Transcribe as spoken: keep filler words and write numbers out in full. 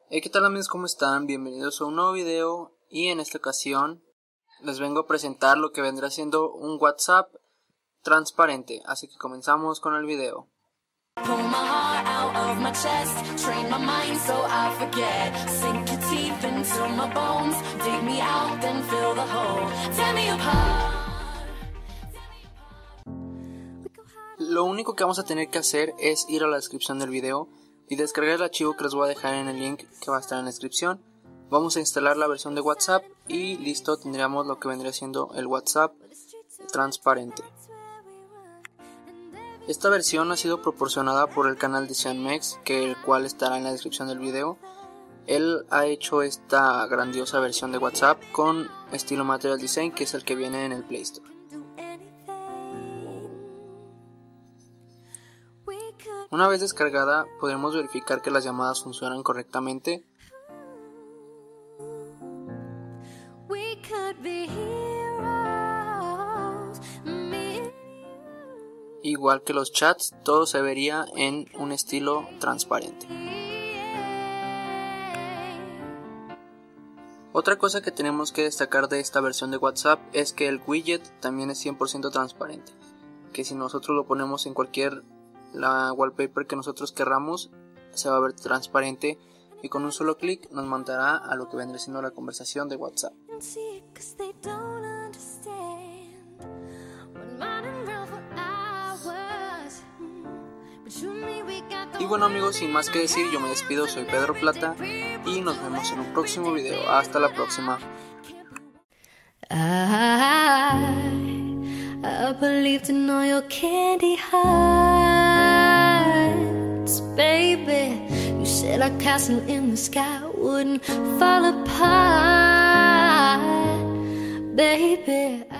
Hey, ¿qué tal amigos? ¿Cómo están? Bienvenidos a un nuevo video y en esta ocasión les vengo a presentar lo que vendrá siendo un WhatsApp transparente, así que comenzamos con el video. Lo único que vamos a tener que hacer es ir a la descripción del video y descargar el archivo que les voy a dejar en el link que va a estar en la descripción. Vamos a instalar la versión de WhatsApp y listo, tendríamos lo que vendría siendo el WhatsApp transparente. Esta versión ha sido proporcionada por el canal de Xianmex, que el cual estará en la descripción del video. Él ha hecho esta grandiosa versión de WhatsApp con estilo Material Design, que es el que viene en el Play Store. Una vez descargada, podremos verificar que las llamadas funcionan correctamente. Igual que los chats, todo se vería en un estilo transparente. Otra cosa que tenemos que destacar de esta versión de WhatsApp es que el widget también es cien por ciento transparente, que si nosotros lo ponemos en cualquier la wallpaper que nosotros querramos, se va a ver transparente y con un solo clic nos mandará a lo que vendría siendo la conversación de WhatsApp. Y bueno amigos, sin más que decir, yo me despido, soy Pedro Plata y nos vemos en un próximo video. Hasta la próxima. I believed in all your candy hearts, baby. You said our castle in the sky wouldn't fall apart, baby.